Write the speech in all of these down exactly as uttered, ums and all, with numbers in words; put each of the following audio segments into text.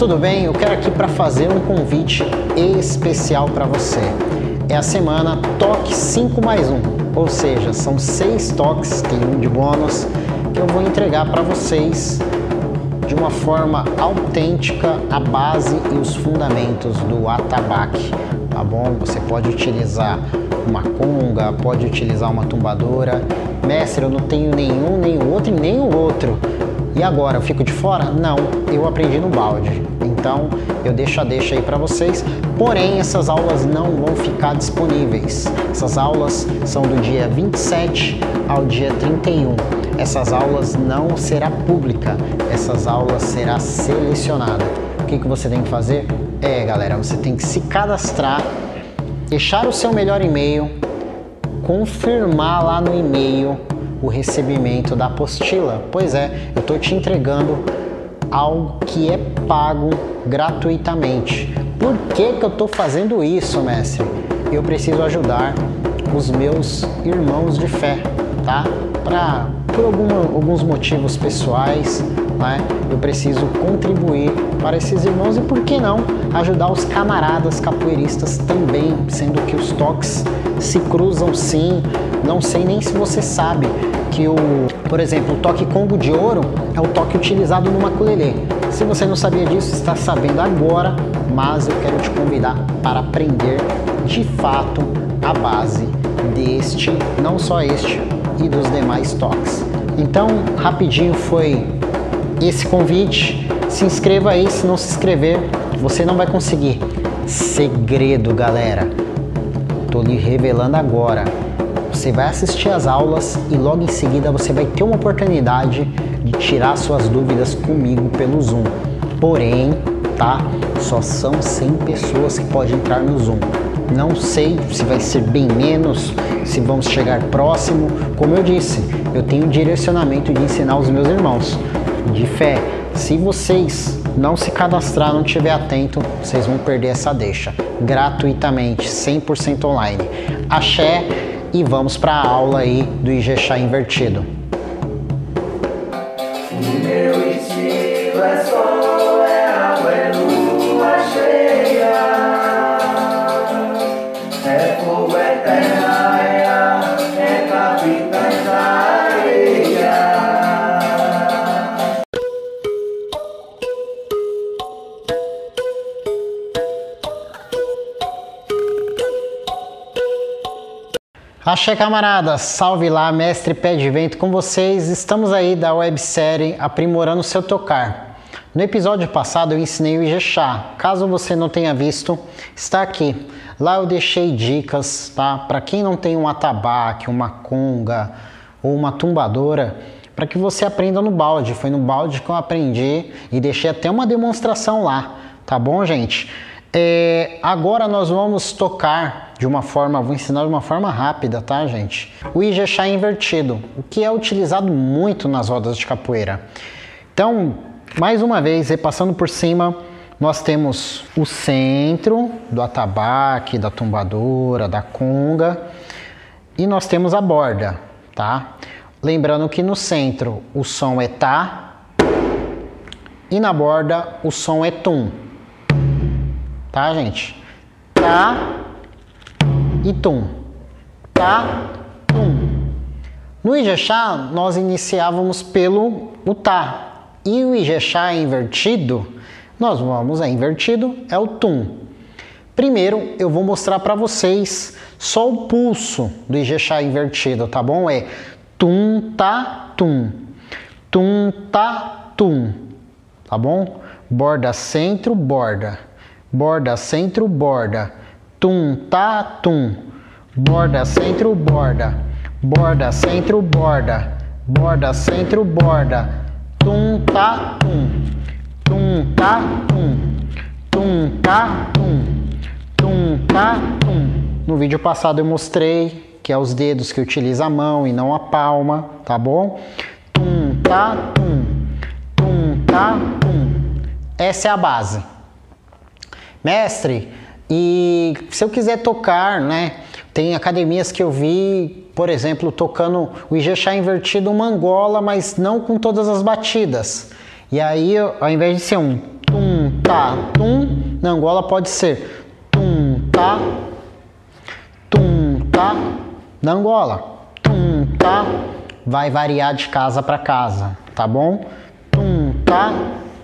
tudo bem? Eu quero aqui para fazer um convite especial para você. É a semana Toque cinco mais um, ou seja, são seis toques, tem um de bônus, que eu vou entregar para vocês de uma forma autêntica a base e os fundamentos do atabaque, tá bom? Você pode utilizar uma conga, pode utilizar uma tumbadora. Mestre, eu não tenho nenhum, nem o outro e nem o outro. E agora, eu fico de fora? Não, eu aprendi no balde. Então, eu deixo a deixa aí para vocês. Porém, essas aulas não vão ficar disponíveis. Essas aulas são do dia vinte e sete ao dia trinta e um. Essas aulas não será pública, essas aulas será selecionada. O que que você tem que fazer? É, galera, você tem que se cadastrar, deixar o seu melhor e-mail, confirmar lá no e-mail o recebimento da apostila. Pois é, eu estou te entregando algo que é pago gratuitamente. Por que que eu estou fazendo isso, mestre? Eu preciso ajudar os meus irmãos de fé, tá? Pra, por alguma, alguns motivos pessoais, né? Eu preciso contribuir para esses irmãos e, por que não, ajudar os camaradas capoeiristas também, sendo que os toques se cruzam sim. Não sei nem se você sabe que, o, por exemplo, o toque Congo de Ouro é o toque utilizado no ukulele. Se você não sabia disso, está sabendo agora, mas eu quero te convidar para aprender de fato a base deste, não só este, e dos demais toques. Então, rapidinho foi esse convite. Se inscreva aí, se não se inscrever, você não vai conseguir. Segredo, galera. Tô lhe revelando agora. Você vai assistir às aulas e logo em seguida você vai ter uma oportunidade de tirar suas dúvidas comigo pelo Zoom. Porém, tá? Só são cem pessoas que podem entrar no Zoom. Não sei se vai ser bem menos, se vamos chegar próximo. Como eu disse, eu tenho direcionamento de ensinar os meus irmãos de fé. Se vocês não se cadastrar, não estiver atento, vocês vão perder essa deixa. Gratuitamente, cem por cento online. Axé e vamos para a aula aí do Ijexá invertido. O meu estilo é sol, é água, é lua cheia. É fogo, é terra, é ar, é capitães da areia. Axé, camaradas, salve lá, mestre Pé de Vento com vocês. Estamos aí da websérie Aprimorando o Seu Tocar. No episódio passado eu ensinei o Ijexá. Caso você não tenha visto, está aqui. Lá eu deixei dicas, tá? Para quem não tem um atabaque, uma conga ou uma tumbadora, para que você aprenda no balde. Foi no balde que eu aprendi e deixei até uma demonstração lá, tá bom, gente? É, agora nós vamos tocar de uma forma, vou ensinar de uma forma rápida, tá, gente? O Ijexá invertido, o que é utilizado muito nas rodas de capoeira. Então, mais uma vez, repassando por cima, nós temos o centro do atabaque, da tumbadora, da conga, e nós temos a borda, tá? Lembrando que no centro o som é tá e na borda o som é tum. Tá, gente? Tá e tum. Tá, tum. No Ijexá, nós iniciávamos pelo o tá. E o Ijexá invertido, nós vamos, é invertido, é o tum. Primeiro, eu vou mostrar para vocês só o pulso do Ijexá invertido, tá bom? É tum, tá, tum. Tum, tá, tum. Tá bom? Borda, centro, borda. Borda, centro, borda. Tum, tá, tum. Borda, centro, borda. Borda, centro, borda. Borda, centro, borda. Tum, tá, tum. Tum, tá, tum. Tum, tá, tum. Tum, tá, tum. No vídeo passado eu mostrei que é os dedos que utiliza a mão e não a palma, tá bom? Tum, tá, tum. Tum, tá, tum. Essa é a base. Mestre, e se eu quiser tocar, né? Tem academias que eu vi, por exemplo, tocando o Ijexá invertido, uma Angola, mas não com todas as batidas. E aí, ao invés de ser um tum, tá, tum. Na Angola pode ser tum, tá, tum, tá. Na Angola, tum, tá. Vai variar de casa para casa, tá bom? Tum, tá,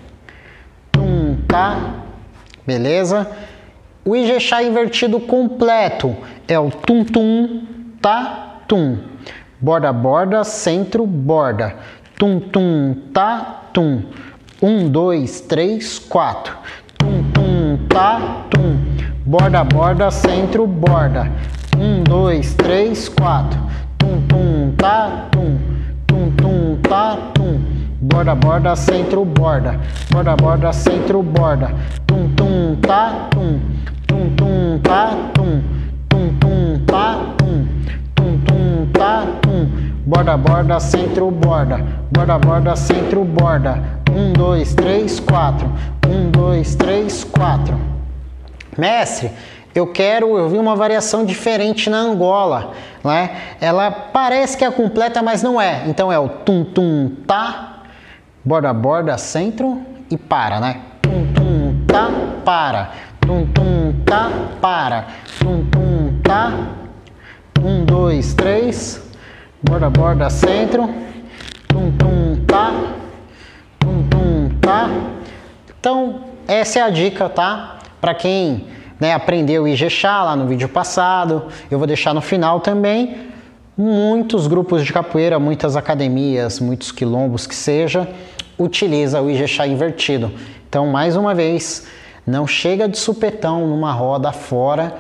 tum, tá. Beleza? O Ijexá invertido completo é o tum, tum, tá, tum. Borda, borda, centro, borda. Tum, tum, tá, tum. Um, dois, três, quatro. Tum, tum, tá, tum. Borda, borda, centro, borda. Um, dois, três, quatro. Tum, tum, tá, tum. Tum, tum, tá, tum. Borda, borda, centro, borda. Borda, borda, centro, borda. Tum, tum, tá, tum. Tum, tum, tá, tum. Tum, tum, tá, tum. Tum, tum, tá, tum. Borda, borda, centro, borda. Borda, borda, centro, borda. Um, dois, três, quatro. Um, dois, três, quatro. Mestre, eu quero, eu vi uma variação diferente na Angola, né? Ela parece que é completa, mas não é. Então é o tum, tum, tá, borda, borda, centro e para, né? Tum, tum, tá, para. Tum, tum, tá, para. Tum, tum, tá. Um, dois, três. Borda, borda, centro. Tum, tum, tá. Tum, tum, tá. Então, essa é a dica, tá? Para quem, né, aprendeu Ijexá lá no vídeo passado, eu vou deixar no final também. Muitos grupos de capoeira, muitas academias, muitos quilombos que seja, utiliza o Ijexá invertido. Então, mais uma vez, não chega de supetão numa roda fora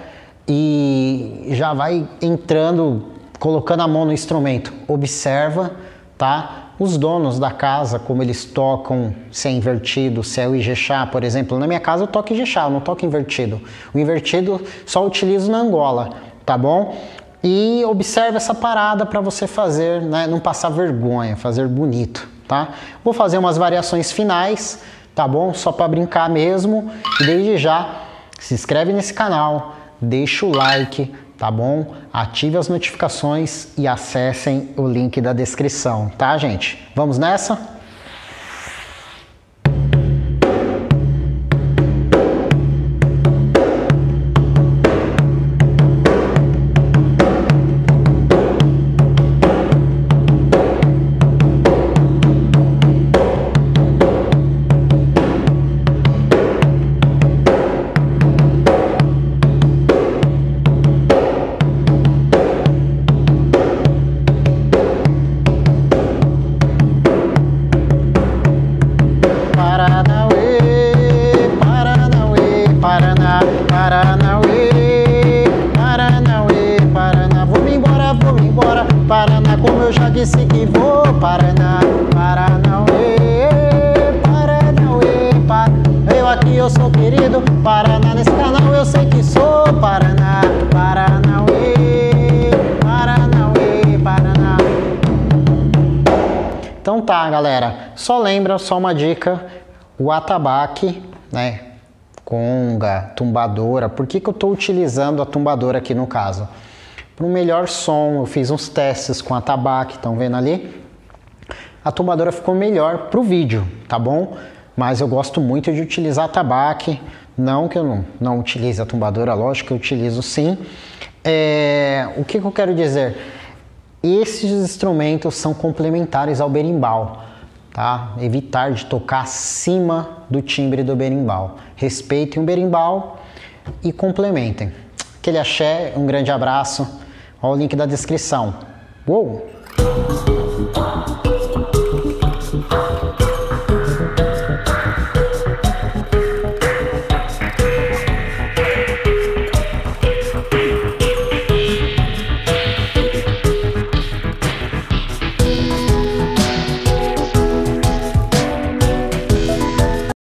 e já vai entrando, colocando a mão no instrumento. Observa, tá? Os donos da casa, como eles tocam, se é invertido, se é o Ijexá, por exemplo. Na minha casa eu toco Ijexá, eu não toco invertido. O invertido só utilizo na Angola, tá bom? E observa essa parada para você fazer, né? Não passar vergonha, fazer bonito, tá? Vou fazer umas variações finais, tá bom? Só para brincar mesmo. E desde já, se inscreve nesse canal, deixa o like, tá bom? Ative as notificações e acessem o link da descrição, tá, gente? Vamos nessa? Paraná, como eu já disse que vou, Paraná, Paranauê, Paranauê, Paraná. Eu aqui, eu sou querido, Paraná, nesse canal eu sei que sou, Paraná, Paranauê, Paranauê, Paraná. Então tá, galera, só lembra, só uma dica, o atabaque, né, conga, tumbadora. Por que que eu tô utilizando a tumbadora aqui no caso? Para um melhor som, eu fiz uns testes com a atabaque, estão vendo ali? A tumbadora ficou melhor para o vídeo, tá bom? Mas eu gosto muito de utilizar a atabaque, não que eu não, não utilize a tumbadora, lógico que eu utilizo sim. É, o que que eu quero dizer? Esses instrumentos são complementares ao berimbau, tá? Evitar de tocar acima do timbre do berimbau. Respeitem o berimbau e complementem. Aquele axé, um grande abraço. Olha o link da descrição. Uou!